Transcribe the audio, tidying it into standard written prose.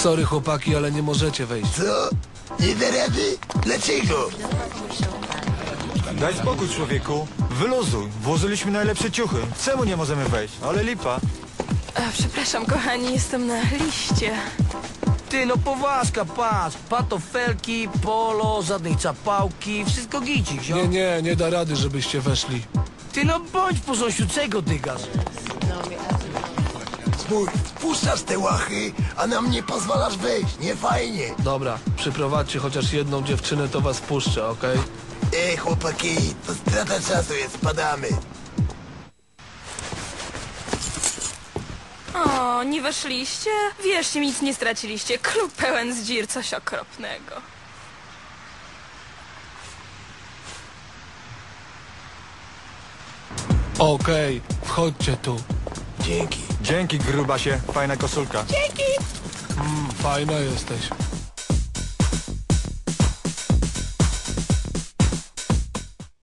Sorry chłopaki, ale nie możecie wejść. Co? Nie da rady? Dlaczego? Daj spokój, człowieku. Wyluzuj. Włożyliśmy najlepsze ciuchy. Czemu nie możemy wejść? Ale lipa. Przepraszam, kochani, jestem na liście. Ty, no poważka, patrz. Patofelki, polo, żadnej czapałki, wszystko gicik, zio. Nie da rady, żebyście weszli. Ty, no bądź po sąsiu, czego dygasz? Spójrz, wpuszczasz te łachy, a nam nie pozwalasz wejść. Nie fajnie. Dobra, przyprowadźcie chociaż jedną dziewczynę, to was puszczę, okej? Chłopaki, to strata czasu jest, spadamy. O, nie weszliście? Wierzcie mi, nic nie straciliście. Klub pełen zdzir, coś okropnego. Okej, wchodźcie tu. Dzięki. Dzięki, grubasie. Fajna koszulka. Fajna jesteś.